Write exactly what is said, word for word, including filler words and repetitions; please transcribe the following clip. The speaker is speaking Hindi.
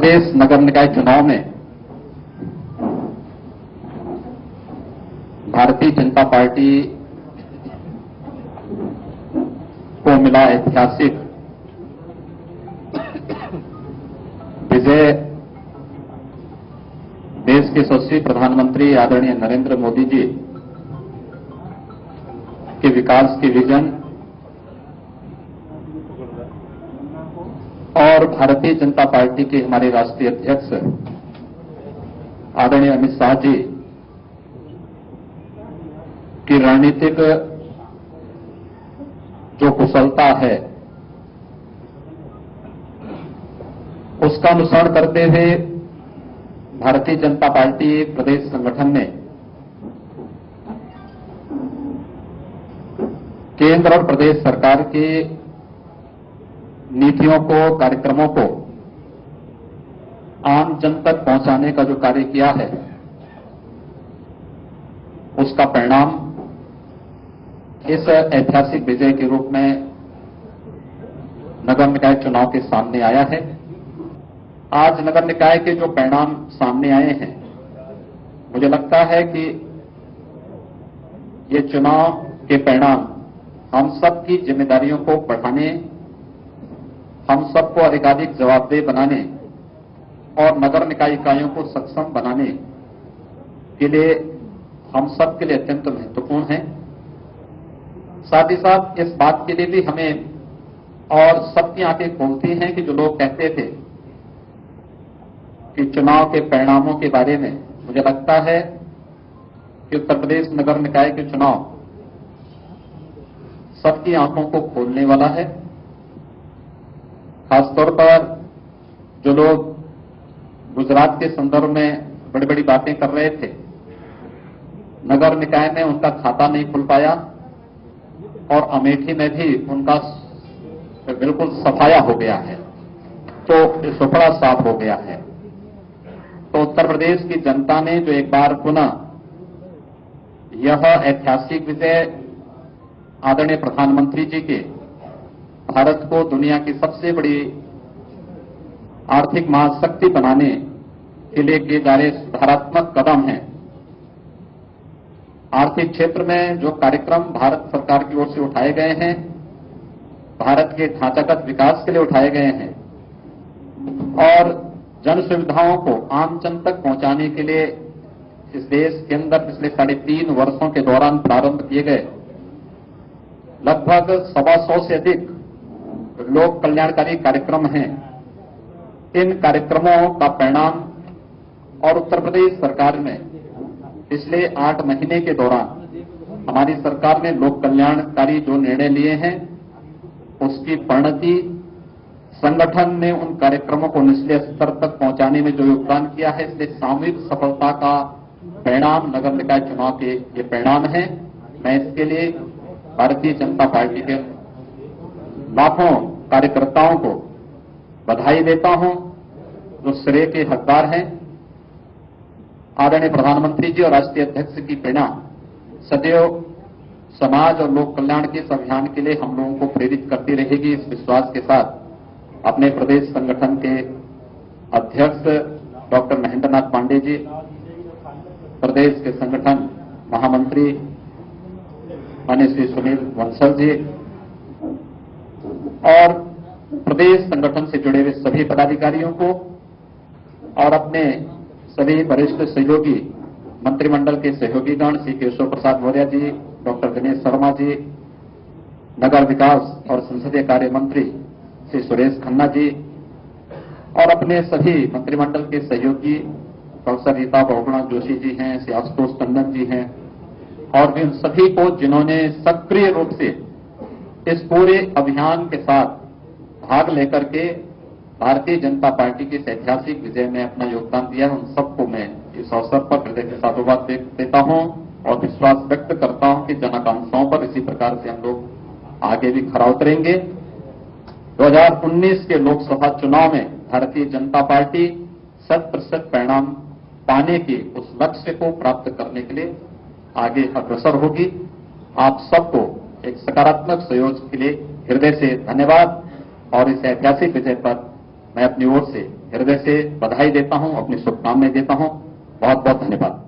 प्रदेश नगर निकाय चुनाव में भारतीय जनता पार्टी को मिला ऐतिहासिक विजय देश के यशस्वी प्रधानमंत्री आदरणीय नरेंद्र मोदी जी के विकास की विजन और भारतीय जनता पार्टी के हमारे राष्ट्रीय अध्यक्ष आदरणीय अमित शाह जी की रणनीतिक जो कुशलता है उसका अनुसरण करते हुए भारतीय जनता पार्टी प्रदेश संगठन ने केंद्र और प्रदेश सरकार की नीतियों को, कार्यक्रमों को आम जन तक पहुंचाने का जो कार्य किया है उसका परिणाम इस ऐतिहासिक विजय के रूप में नगर निकाय चुनाव के सामने आया है। आज नगर निकाय के जो परिणाम सामने आए हैं, मुझे लगता है कि ये चुनाव के परिणाम हम सबकी जिम्मेदारियों को बढ़ाने, हम सबको अधिकाधिक जवाबदेह बनाने और नगर निकाय इकाइयों को सक्षम बनाने के लिए हम सबके लिए अत्यंत महत्वपूर्ण है। साथ ही साथ इस बात के लिए भी हमें और सबकी आंखें खोलती हैं कि जो लोग कहते थे कि चुनाव के परिणामों के बारे में, मुझे लगता है कि उत्तर प्रदेश नगर निकाय के चुनाव सबकी आंखों को खोलने वाला है। खासतौर पर जो लोग गुजरात के संदर्भ में बड़ी बड़ी बातें कर रहे थे, नगर निकाय में उनका खाता नहीं खुल पाया और अमेठी में भी उनका बिल्कुल सफाया हो गया है, तो सुपड़ा साफ हो गया है। तो उत्तर प्रदेश की जनता ने जो एक बार पुनः यह ऐतिहासिक विजय आदरणीय प्रधानमंत्री जी के भारत को दुनिया की सबसे बड़ी आर्थिक महाशक्ति बनाने के लिए किए जा रहे सुधारात्मक कदम हैं, आर्थिक क्षेत्र में जो कार्यक्रम भारत सरकार की ओर से उठाए गए हैं, भारत के ढांचागत विकास के लिए उठाए गए हैं और जन सुविधाओं को आम जन तक पहुंचाने के लिए इस देश के अंदर पिछले साढ़े तीन वर्षों के दौरान प्रारंभ किए गए लगभग सवा सौ से अधिक लोक कल्याणकारी कार्यक्रम हैं। इन कार्यक्रमों का परिणाम और उत्तर प्रदेश सरकार में पिछले आठ महीने के दौरान हमारी सरकार ने लोक कल्याणकारी जो निर्णय लिए हैं उसकी परिणति, संगठन ने उन कार्यक्रमों को निचले स्तर तक पहुंचाने में जो योगदान किया है, इसलिए सामूहिक सफलता का परिणाम नगर निकाय चुनाव के ये परिणाम है। मैं इसके लिए भारतीय जनता पार्टी के लाखों कार्यकर्ताओं को बधाई देता हूं जो श्रेय के हकदार हैं। आदरणीय प्रधानमंत्री जी और राष्ट्रीय अध्यक्ष की प्रेरणा सदैव समाज और लोक कल्याण के इस अभियान के लिए हम लोगों को प्रेरित करती रहेगी। इस विश्वास के साथ अपने प्रदेश संगठन के अध्यक्ष डॉक्टर महेंद्र नाथ पांडे जी, प्रदेश के संगठन महामंत्री माननीय श्री सुनील बंसल जी और प्रदेश संगठन से जुड़े हुए सभी पदाधिकारियों को और अपने सभी वरिष्ठ सहयोगी मंत्रिमंडल के सहयोगीगण श्री केशव प्रसाद मौर्य जी, डॉक्टर दिनेश शर्मा जी, नगर विकास और संसदीय कार्य मंत्री श्री सुरेश खन्ना जी और अपने सभी मंत्रिमंडल के सहयोगी प्रोफेसर रीता बहुगुणा जोशी जी हैं, श्री आशुतोष टंडन जी हैं और भी उन सभी को जिन्होंने सक्रिय रूप से इस पूरे अभियान के साथ भाग लेकर के भारतीय जनता पार्टी की इस ऐतिहासिक विजय में अपना योगदान दिया है, उन सबको मैं इस अवसर पर हृदय के साधुवाद देता हूं और विश्वास व्यक्त करता हूं कि जन आकांक्षाओं पर इसी प्रकार से हम लोग आगे भी खरा उतरेंगे। दो हज़ार उन्नीस के लोकसभा चुनाव में भारतीय जनता पार्टी शत प्रतिशत परिणाम पाने के उस लक्ष्य को प्राप्त करने के लिए आगे अग्रसर होगी। आप सबको एक सकारात्मक सहयोग के लिए हृदय से धन्यवाद और इस ऐतिहासिक विजय पर मैं अपनी ओर से हृदय से बधाई देता हूं, अपनी शुभकामनाएं देता हूं। बहुत बहुत धन्यवाद।